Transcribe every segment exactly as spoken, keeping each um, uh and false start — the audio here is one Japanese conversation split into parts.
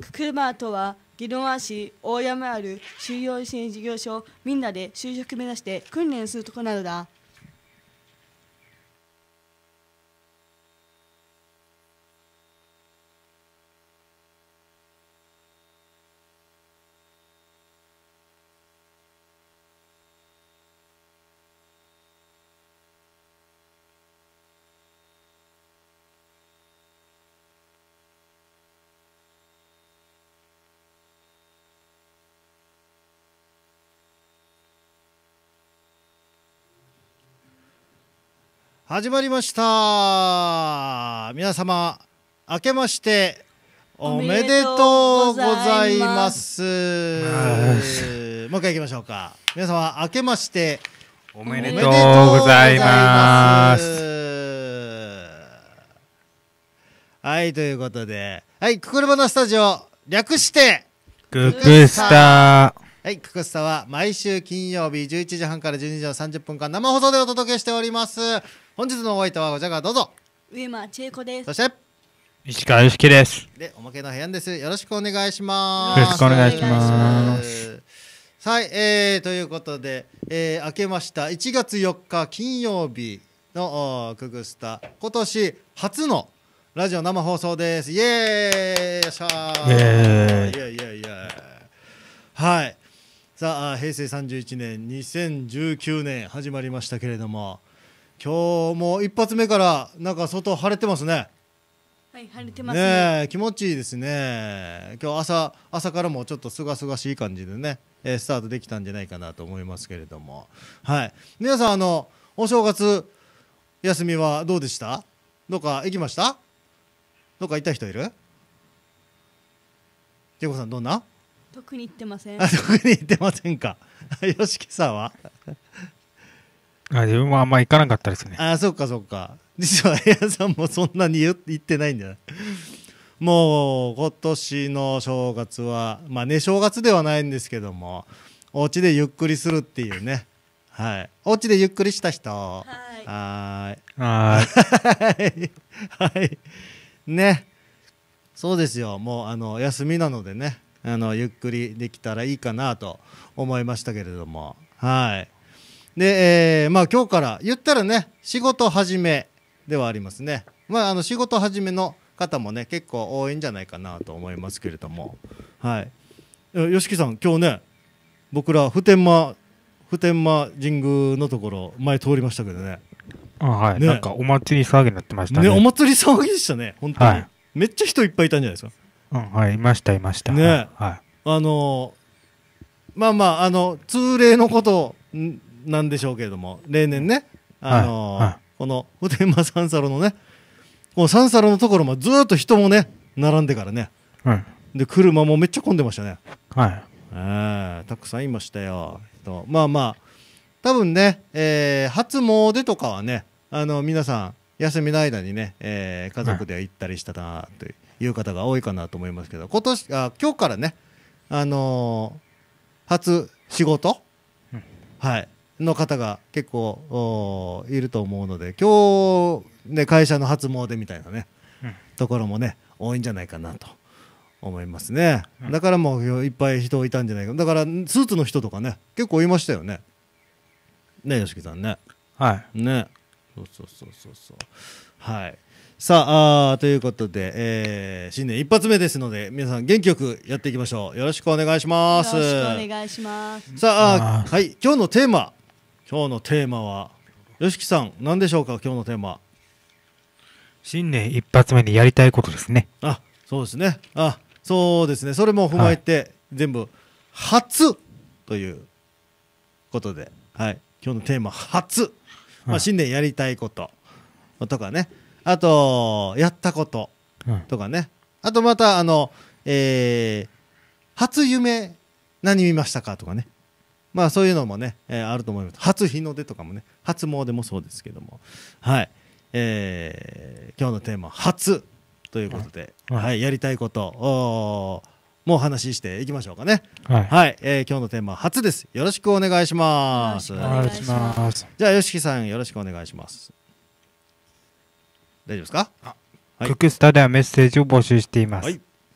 車とは宜野湾市大山ある就業支援事業所みんなで就職目指して訓練するところなどだ。 始まりました。皆様明けましておめでとうございます。もう一回いきましょうか。皆様明けましておめでとうございます。 はい、ということで、はい、ククルバナスタジオ略してククスタ。 はい、ククスタは毎週金曜日じゅういちじはんからじゅうにじのさんじゅっぷんかん生放送でお届けしております。本日のお相手はこちらからどうぞ。 上間千恵子です。 そして石川由紀です。 で、おまけの部屋です。よろしくお願いします。 よろしくお願いします。 はい、えー、ということで、えー、明けましたいちがつよっか金曜日のククスタ、今年初のラジオ生放送です。イエーイ、よっしゃー。 イエーイ。 イエーイイエーイイエーイ。はい。さあ、平成さんじゅういちねん、にせんじゅうきゅうねん始まりましたけれども、今日も一発目からなんか外晴れてますね。 はい、晴れてますね。 ねえ、気持ちいいですね。今日朝朝からもちょっとすがすがしい感じでね、えー、スタートできたんじゃないかなと思いますけれども、はい。皆さん、あのお正月休みはどうでした？どっか行きました？どっか行った人いる？ジェコさんどんな？ 特に行ってません。 あ、特に行ってませんか。よしきさんは？ あ、自分もあんま行かなかったですね。 あ、そっかそっか。実はエアさんもそんなに言ってないんじゃない？もう今年の正月はまあね、正月ではないんですけども、お家でゆっくりするっていうね。はい。お家でゆっくりした人。はーい。 はーい。 はーい。はい。ね。そうですよ。もうあの休みなのでね、あのゆっくりできたらいいかなと思いましたけれども、はい。で、えー、まあ今日から言ったらね、仕事始めではありますね。まああの仕事始めの方もね、結構多いんじゃないかなと思いますけれども、はい。吉木さん、今日ね、僕ら普天間普天間神宮のところ前通りましたけどね。 あ、はい。 ね、 なんかお祭り騒ぎになってましたね。 ね、お祭り騒ぎでしたね、本当に。 はい、 めっちゃ人いっぱいいたんじゃないですか。 うん、はい、いましたいました。 ね、 はい。 あのー、まあまああの通例のことなんでしょうけれども、例年ね、あのーはいはい、この普天間三叉路のね、この三叉路のところもずっと人もね並んでからね、うん、で車もめっちゃ混んでましたね。 はい。 えー、たくさんいましたよ。とまあまあ多分ね、えー、初詣とかはね、あの皆さん休みの間にね、えー、家族で行ったりしたなという方が多いかなと思いますけど、今年あ今日からね、あのー、初仕事、うん、はいの方が結構いると思うので、今日ね会社の初詣みたいなね、うん、ところもね多いんじゃないかなと思いますね。うん、だからもういっぱい人いたんじゃないか。だからスーツの人とかね結構いましたよね。ね、吉木さんね。 はい。 ね。そうそうそうそうそう。はい。さあ、あということで、えー、新年一発目ですので、皆さん元気よくやっていきましょう。よろしくお願いします。 よろしくお願いします。 さあ、はい、今日のテーマ。今日のテーマは、吉木さん、何でしょうか、今日のテーマ。 新年一発目にやりたいことですね。 あ、そうですね。あ、そうですね。それも踏まえて、はい、全部、初ということで、はい。今日のテーマ初、まあ、新年やりたいこととかね、あとやったこととかね、あとまたあの、えー、初夢何見ましたかとかね、まあそういうのもね、えー、あると思います。初日の出とかもね、初詣もそうですけども、はい、えー、今日のテーマ初ということで、はいはい、やりたいことおもう話していきましょうかね。はい、はい、えー、今日のテーマは初です。よろしくお願いします。 お願いします。 じゃあ吉木さんよろしくお願いします。大丈夫ですか？ あ、はい、ククスタではメッセージを募集しています。はい、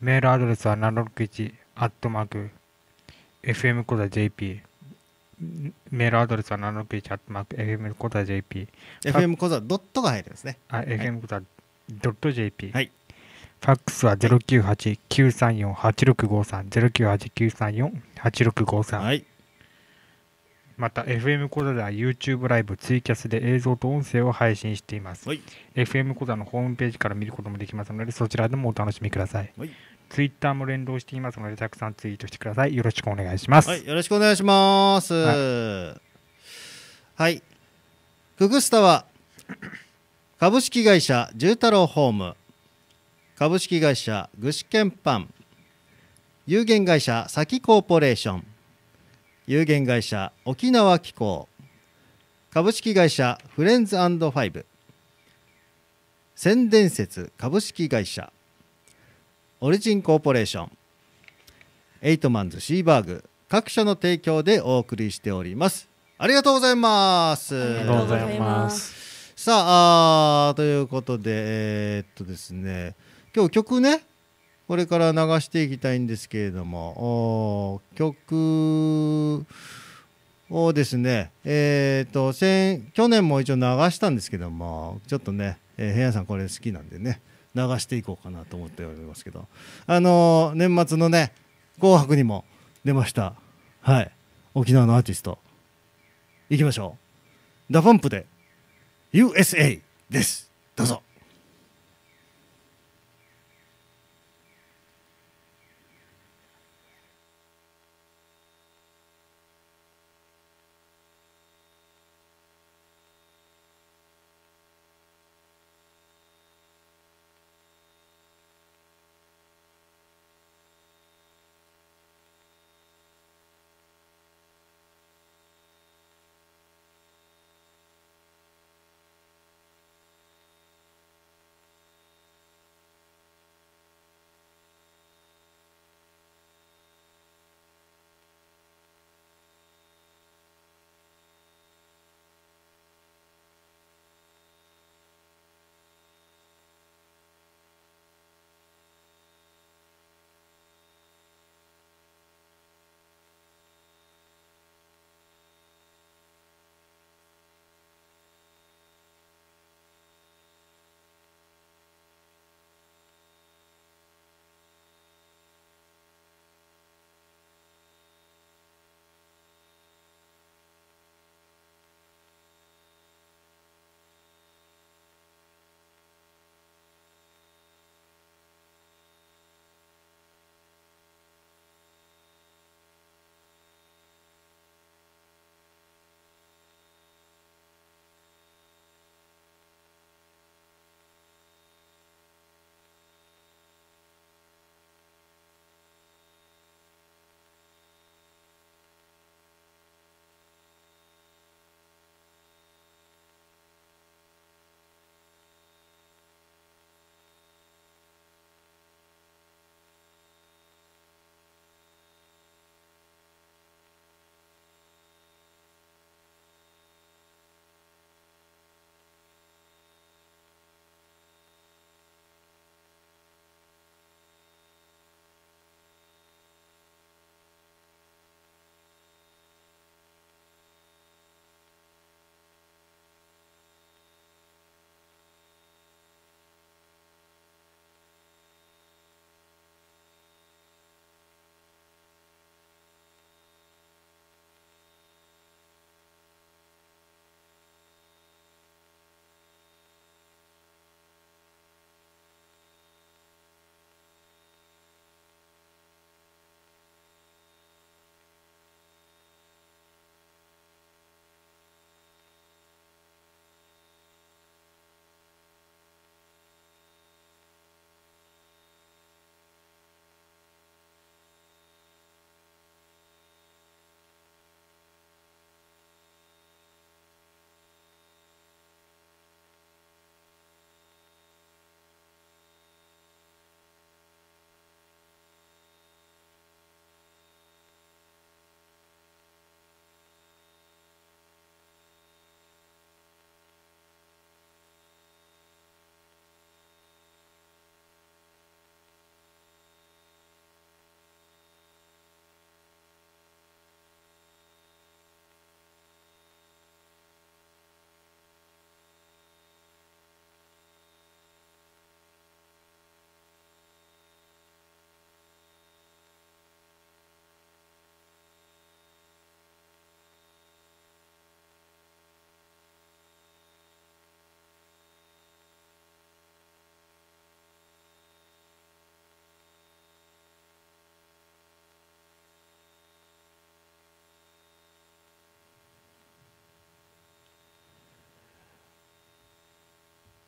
メールアドレスはななろくいちアットマーク エフエム コダ ジェーピー。メールアドレスはななろくいちアットマーク エフエム コダ ジェーピー。 エフエム 講座ドットが入るんですね。 あ、エフエム コダ ドット ジェーピー。 はい。 ファックスはゼロきゅうはち きゅうさんよん はちろくごさん ゼロきゅうはち きゅうさんよん はちろくごさん。 はい。 また エフエム コダでは YouTube ライブ、ツイキャスで映像と音声を配信しています。 はい。 エフエム コダのホームページから見ることもできますので、そちらでもお楽しみください。 はい。 Twitter も連動していますので、たくさんツイートしてください。よろしくお願いします。 はい。よろしくお願いします。 ははい。クグスタは株式会社十太郎ホーム、株式会社具志堅パン、有限会社サキコーポレーション、有限会社沖縄機構、株式会社フレンズ&ファイブ、宣伝説株式会社、オリジンコーポレーション、エイトマンズシーバーグ各社の提供でお送りしております。ありがとうございます。 ありがとうございますさあ、あーということで、えーっとですね、今日曲ね、これから流していきたいんですけれども、お曲をですね、えーっと先去年も一応流したんですけども、ちょっとね、えー、平野さんこれ好きなんでね、流していこうかなと思っておりますけど、あのー年末のね、紅白にも出ました、はい、沖縄のアーティスト、いきましょう。ダパンプで ユーエスエー です。どうぞ。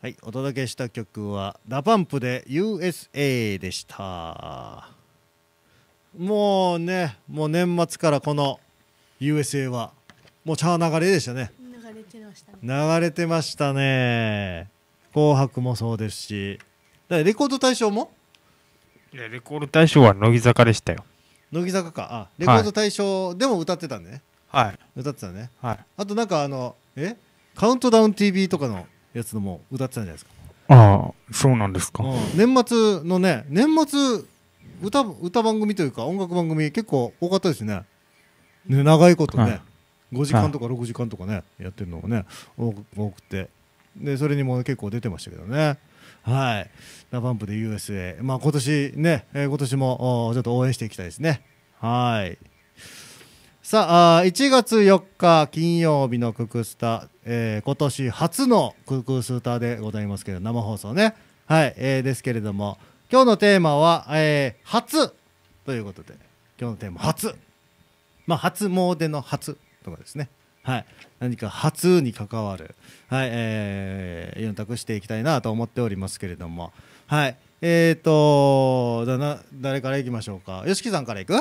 はい、お届けした曲はダパンプで ユーエスエー でした。もうね、もう年末からこの ユーエスエー はもうチャー流れでしたね。 流れてましたね。 流れてましたね。紅白もそうですし、だからレコード大賞もいやレコード大賞は乃木坂でしたよ。 乃木坂か。あ、レコード大賞でも歌ってたんでね。 はい。 歌ってたね。 はい。 あとなんかあのえカウントダウン ティーブイ とかのやつのも歌ってたんじゃないですか。 ああ、そうなんですか。 うん、年末のね、年末歌歌番組というか音楽番組結構多かったですね。ね、長いことね、はい、ごじかんとかろくじかんとかね、やってるのがね多くて、でそれにも結構出てましたけどね。はい、ダパンプで ユーエスエー、まあ今年ね、えー、今年もちょっと応援していきたいですね。はい。さあ、いちがつよっか金曜日のククスタ、えー、今年初のククスタでございますけど、生放送ね。はい、えー、ですけれども、今日のテーマは、えー、初ということで、今日のテーマ初。まあ、初詣の初とかですね。はい。何か初に関わる、はい、えー、よん択していきたいなと思っておりますけれども、はい。えーと、だな、誰からいきましょうか。よしきさんからいく？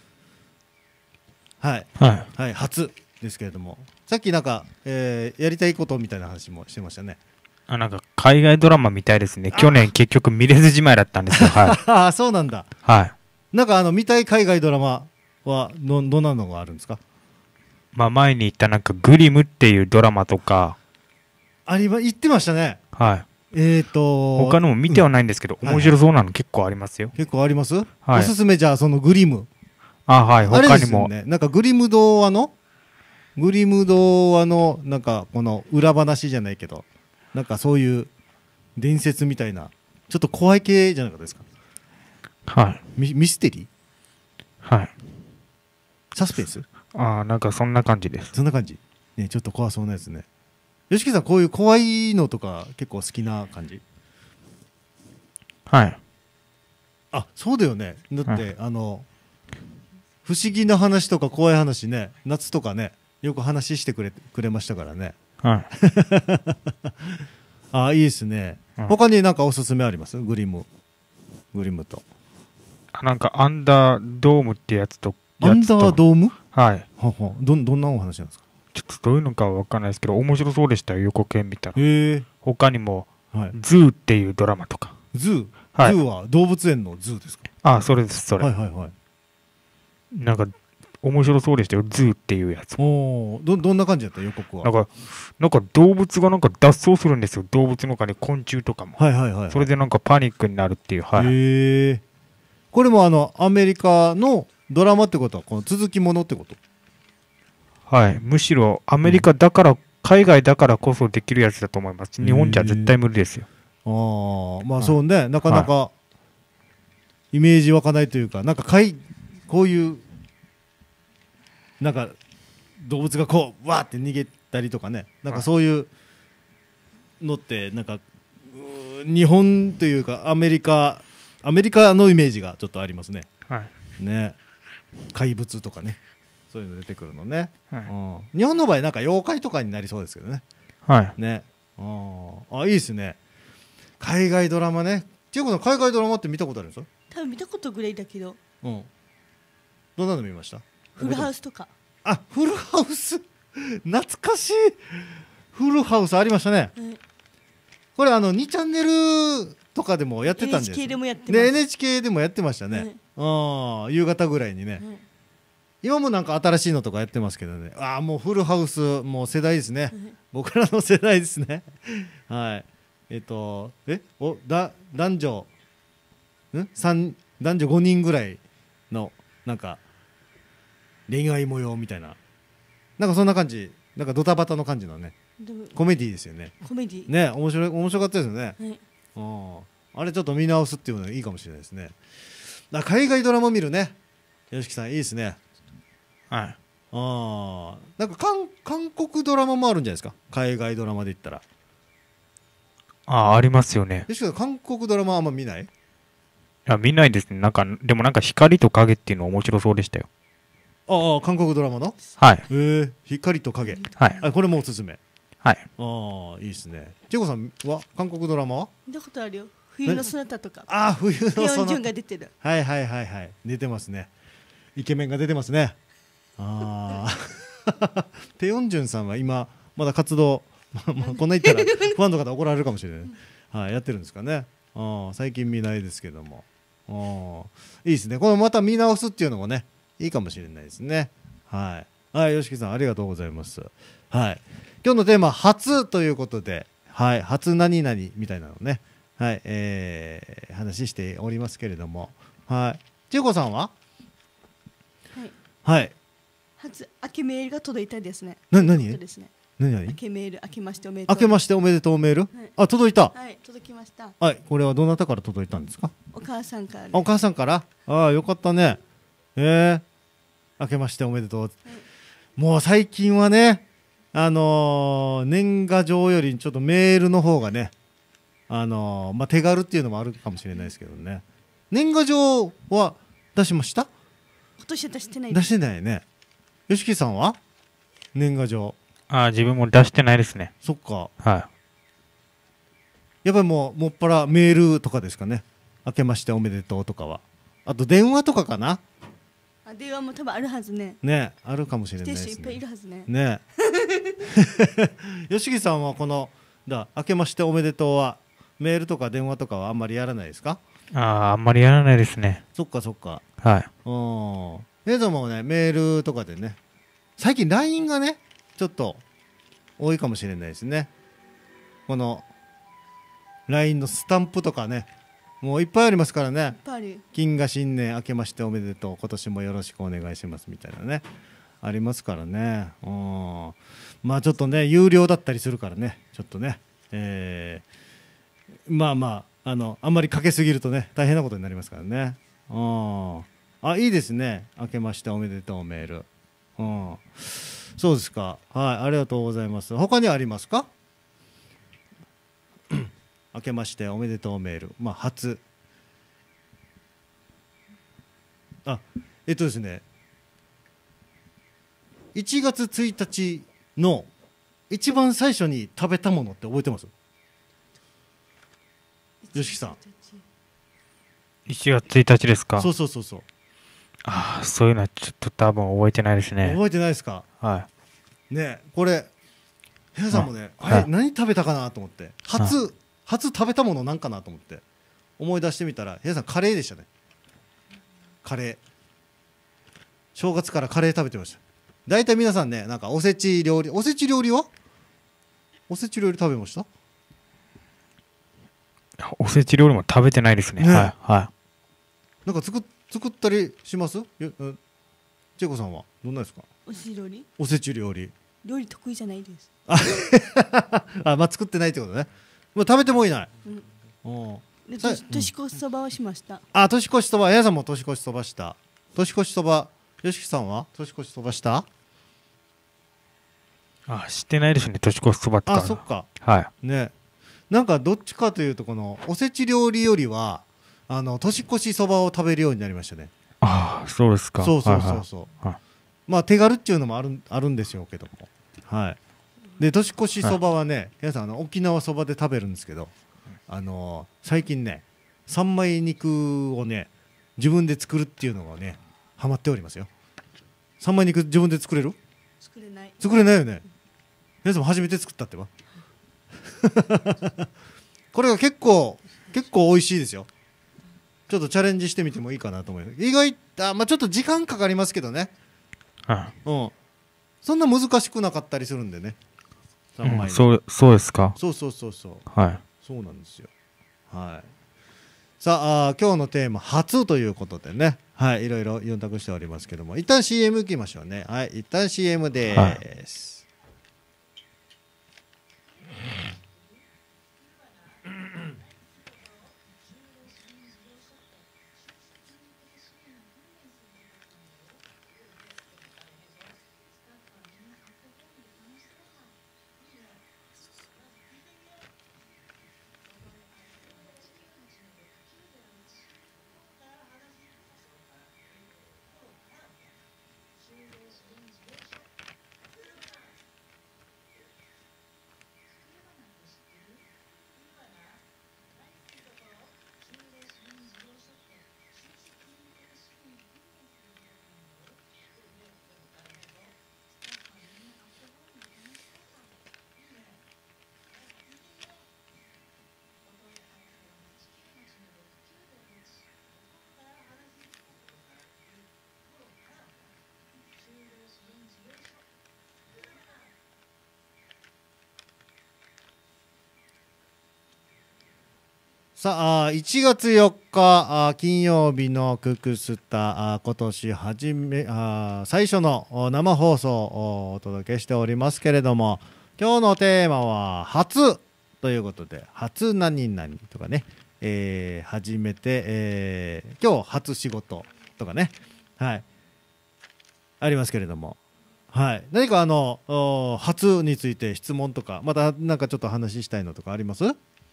はい、 はい、 はい、初ですけれども、さっきなんか、えー、やりたいことみたいな話もしてましたね。 あ、なんか海外ドラマみたいですね。去年結局見れずじまいだったんですよ。はい。 ああ、そうなんだ。 はい。 なんかあの見たい海外ドラマはどどんなのがあるんですか？ まあ前に言ったなんかグリムっていうドラマとか、 ありま言ってましたね。 はい。 えーと他のも見てはないんですけど、うん、面白そうなの結構ありますよ。 結構あります？はい。おすすめじゃあそのグリム。 あ、はい、他にも、 ね、なんかグリム童話のグリム童話のなんかこの裏話じゃないけど、なんかそういう伝説みたいなちょっと怖い系じゃなかったですか？ はい。 ミ、ミステリー？ はい。 サスペンス？ ああ、なんかそんな感じです。 そんな感じ。ね、ちょっと怖そうなやつね。よしきさん、こういう怖いのとか結構好きな感じ？ はい。 あ、そうだよね。だって、はい、あの不思議な話とか怖い話ね、夏とかね、よく話してくれくれましたからね。 はい。 あ、いいですね。うん、他に何かおすすめあります？グリム。グリムと。 なんかアンダードームってやつと。 アンダードーム？ はい。 ははど、どんなお話なんですか？ ちょっとどういうのかわかんないですけど、面白そうでしたよ、予告編見たら。 へえ。 他にも、 はい、 ズーっていうドラマとか。 ズー？ はい、 ズーは動物園のズーですか？ ああ、それです、それ。 はいはいはい。 なんか、面白そうでしたよ、ズーっていうやつ。 おど、どんな感じだった予告は？ なんか、なんか動物がなんか脱走するんですよ、動物の中に昆虫とかも。 はいはいはい、はい。それでなんかパニックになるっていう。はい。 へえ。これもあの、アメリカのドラマってことは、この続きものってこと？ はい。むしろ、アメリカだから、うん、海外だからこそできるやつだと思います。日本じゃ絶対無理ですよ。 ああ、まあそうね、はい、なかなか、イメージ湧かないというか、なんかかい、こういう、なんか動物がこうわーって逃げたりとかね、なんかそういうのってなんか日本というかアメリカアメリカのイメージがちょっとありますね。 はい、 ね、怪物とかね、そういうの出てくるのね。 はい、 うん、日本の場合なんか妖怪とかになりそうですけどね。 はい。 ね、ああ、いいですね。海外ドラマね。千代子さん、海外ドラマって見たことあるんですか？ 多分見たことぐらいだけど。 うん。どんなの見ました？ フルハウスとか。 あ、フルハウス懐かしい。フルハウスありましたね、はい、これあのにチャンネルとかでもやってたんです。 エヌエイチケーでもやってます。 で エヌエイチケー でもやってましたね、はい、あ、夕方ぐらいにね、はい、今もなんか新しいのとかやってますけどね。ああ、もうフルハウスもう世代ですね、はい、僕らの世代ですねはい。えっとえおだ男女ん三男女ごにんぐらいのなんか恋愛模様みたいな、なんかそんな感じ、なんかドタバタの感じのね、コメディですよね。 コメディね、面白い、面白かったですよね、 はい、 ああれちょっと見直すっていうのがいいかもしれないですね。だ海外ドラマ見るね、よしきさんいいですね。 はい。 あ、なんか韓韓国ドラマもあるんじゃないですか、海外ドラマで言ったら。 ああ、ありますよね。 よしきさん韓国ドラマあんま見ない？ いや、見ないですね。なんかでもなんか光と影っていうの面白そうでしたよ。 ああ、韓国ドラマの、 はい、 えー、光と影、 はい、 あ、これもおすすめ。 はい。 ああ、いいですね。千恵子さんは韓国ドラマは？ 見たことあるよ。冬のそなたとか。 ああ、冬のペヨンジュンその。 が出てる。 はいはいはいはい。出てますね。イケメンが出てますね。ああ。ペヨンジュンさんは今まだ活動、まあまあこんな言ったらファンの方怒られるかもしれない。はい、やってるんですかね。ああ、最近見ないですけども。ああ、いいですね。このまた見直すっていうのもね、いいかもしれないですね。はい。はい、吉木さんありがとうございます。はい。今日のテーマ初ということで、はい、初何々みたいなのね、はい、えー、話しておりますけれども、はい。千恵子さんは？ はい。 はい。 初明けメールが届いたですね。 な、何？ そうですね。 何明何？ けメール、明けましておめでとう。 明けましておめでとうメール？ はいあ、届いた。 はい、届きました。 はい、これはどなたから届いたんですか？ お母さんから、ね。 あ、お母さんから？ああ、よかったね。えー、明けましておめでとう。もう最近はね、あのー年賀状よりちょっとメールの方がね、あのーまあ、手軽っていうのもあるかもしれないですけどね。年賀状は出しました？ 今年は出してない出してないね。吉木さんは年賀状？ あー、自分も出してないですね。 そっか。 はやっぱりもうもっぱらメールとかですかね。明けましておめでとうとかは。あと電話とかかな。 あ、電話も多分あるはずね。 ね、あるかもしれないです来てる人いっぱいいね。 るはずね。 ね。吉木さんはこのだ明けましておめでとうはメールとか電話とかはあんまりやらないですか？ い。ああ、あんまりやらないですね。 そっかそっか。 はい。 うん。映像もねメールとかでね、最近 ライン がねちょっと多いかもしれないですね。この ライン のスタンプとかね、もういっぱいありますからいっね。 ぱいある。 金が新年明けましておめでとう、今年もよろしくお願いしますみたいなね、ありますからね。うん。まあちょっとね有料だったりするからね、ちょっとね、えー、まあまああのあんまりかけすぎるとね大変なことになりますからね。うん。あ、いいですね。明けましておめでとうメール。うん。そうですか。はい、ありがとうございます。他にありますか？明けましておめでとうメール。まあ初。あ、えっとですね。いちがつついたちの一番最初に食べたものって覚えてます？吉木さん。 いちがつついたちですか？ そうそうそうそう。 ああ、そういうのはちょっと多分覚えてないですね。 覚えてないですか？ はね、これ皆さんもね、あれはい何食べたかなと思って、初初食べたものなんかなと思って思い出してみたら、皆さんカレーでしたね。カレー。正月からカレー食べてました。大体皆さんね、なんかおせち料理、おせち料理はおせち料理食べました？ い。おせち料理も食べてないですね。 ねはい。はなんか作っ作ったりします？ようん千恵子さんはどんなですか？ おし料理？ おせち料理。 料理得意じゃないです。 あ、まあ作ってないってことね。もう食べてもいない。 うんうん。 で、 さ年年越しそばをしました。 あ、年越しそば、やさんも年越しそばした。年越しそば、よしきさんは年越しそばした？ い。あ、知ってないですね。年越しそばってあ、 か。 そっか。 はい。 ね。なんかどっちかというと、このおせち料理よりは、あの年越しそばを食べるようになりましたね。 ああ、そうですか。 そうそうそうそう。 はいはい。 まあ手軽っていうのもあるあるんでしょうけども。はい。で、年越しそばはね、皆さんあの沖縄そばで食べるんですけど、あのー最近ね、三枚肉をね、自分で作るっていうのがね、ハマっておりますよ。三枚肉自分で作れる？ 作れない。 作れないよね。皆さんも初めて作ったってば。これが結構結構美味しいですよ。ちょっとチャレンジしてみてもいいかなと思います。意外あ、まあ、ちょっと時間かかりますけどね。 はいうん。そんな難しくなかったりするんでね。三枚うん、 肉そう、そうですか。 そうそうそうそう。 はい。 そうなんですよ。はい。さあ、あー今日のテーマ初ということでね、はい、いろいろ読ん択しておりますけども、一旦 シーエム 行きましょうね。はい、一旦 シーエム です。 さあ、いちがつよっかあ金曜日のククスタ、あ今年初めあ最初のお生放送をお届けしておりますけれども、今日のテーマは初ということで、初何々とかね、えー、初めて、えー、今日初仕事とかね、はい、ありますけれども、はい、何かあのお初について質問とか、また何かちょっと話したいのとかあります？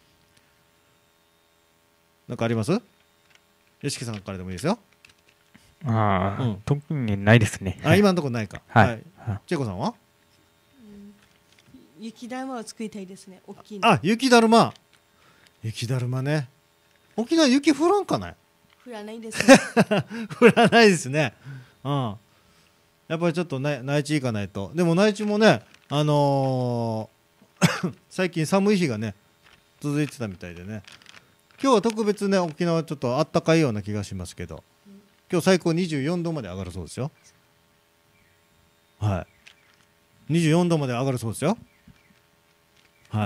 なんかあります？よしきさんからでもいいですよ。 ああ、 うん特にないですね。 あ、今のところないか。 はいはい。チェコさんは？ 雪だるまを作りたいですね。大きいの。 あ、雪だるま。雪だるまね。沖縄雪降らんかない？ 降らないですね。 降らないですね。うん。やっぱりちょっとね、内地行かないと。でも内地もね、あのー最近寒い日がね、続いてたみたいでね。今日は特別ね、沖縄ちょっとあったかいような気がしますけど、今日最高にじゅうよんどまで上がるそうですよ。はい。にじゅうよんどまで上がるそうですよ。はい。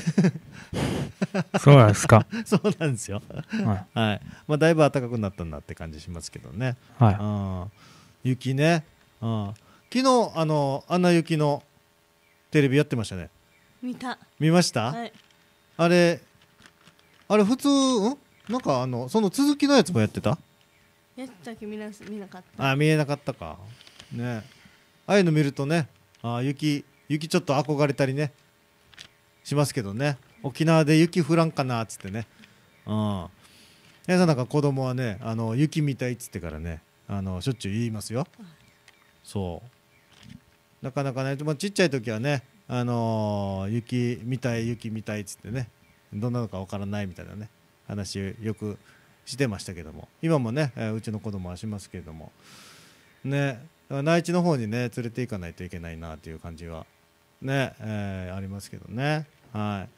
そうなんですか。 そうなんですよ。 ははい。まあだいぶ暖かくなったんだって感じしますけどね。 い。はい。 うん雪ね。うん昨日あのあんな雪のテレビやってましたね。 見た。 見ました？ はい。 あれあれ普通、んなんかあのその続きのやつもやってた？ やったっけ見な見なかった。 あ見えなかったかね。ああいうの見るとね、あ雪雪ちょっと憧れたりねしますけどね。沖縄で雪降らんかなっつってね。うん皆さんなんか子供はね、あの雪見たいっつってからね、あのしょっちゅう言いますよ。そうなかなかね、まあ、ちっちゃい時はね、あのー雪見たい雪見たいっつってね、どんなのかわからないみたいなね話よくしてましたけども、今もね、えーうちの子供はしますけれどもね、内地の方にね連れて行かないといけないなという感じはね、えーありますけどね。はい、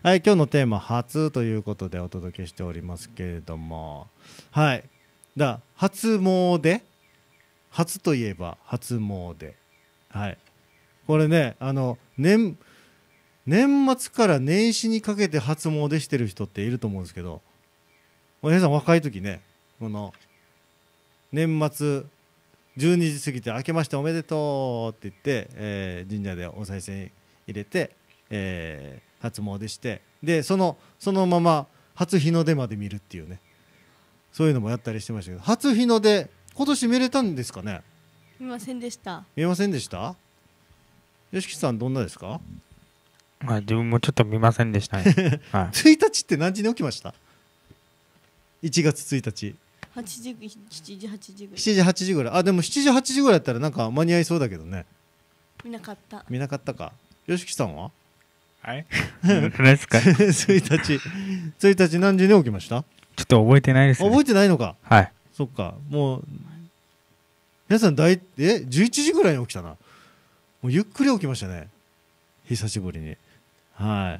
はい、今日のテーマ初ということでお届けしておりますけれども、はいだ初詣、初といえば初詣、はい、これね、あの年年末から年始にかけて初詣してる人っていると思うんですけど、皆さん若い時ね、この年末じゅうにじ過ぎて明けましておめでとうって言って、えー神社でお賽銭入れて、えー初詣して、でそのそのまま初日の出まで見るっていうね、そういうのもやったりしてましたけど、初日の出今年見れたんですかね？ 見ませんでした。 見えませんでした？よしきさんどんなですか？ まあ、自分もちょっと見ませんでしたね。はい。 ついたちって何時に起きました？いちがつついたち八時七時八時ぐらい。 しちじはちじぐらい。あでもしちじはちじぐらいだったらなんか間に合いそうだけどね。 見なかった。 見なかったか。よしきさんは？ はい。何ですか。ちょついたちついたち何時に起きました？ っと覚えてないですね。 覚えてないのか。 はい。 そっか、もう皆さん大えじゅういちじぐらいに起きたな。もうゆっくり起きましたね、久しぶりに。はい、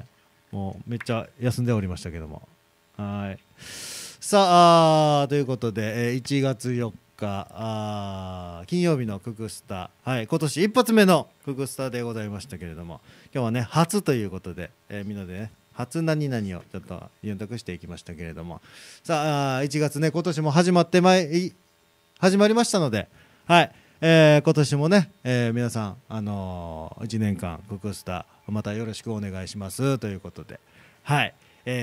もうめっちゃ休んでおりましたけども。はい、さあ、あということで、えーいちがつよっかあ金曜日のククスタ、はい、今年一発目のククスタでございましたけれども、今日はね初ということで、えーみんなでね初何々をちょっと選択していきましたけれども、さあいちがつね、今年も始まってまい始まりましたので、はい、えー今年もね、えー皆さん、あのーいちねんかんククスタまたよろしくお願いしますということで、はい、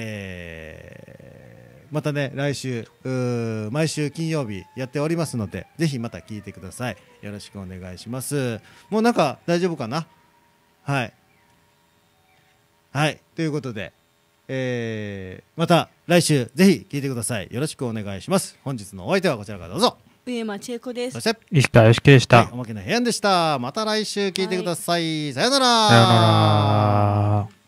えーまたね来週うー毎週金曜日やっておりますので、ぜひまた聞いてください。よろしくお願いします。もうなんか大丈夫かな？はいはい、ということで、えーまた来週ぜひ聞いてください。よろしくお願いします。本日のお相手はこちらからどうぞ。 上山千恵子ですそ。して、 石川よしきでした。 はい、おまけの部屋でした。また来週聞いてください。さよなら。 さようなら。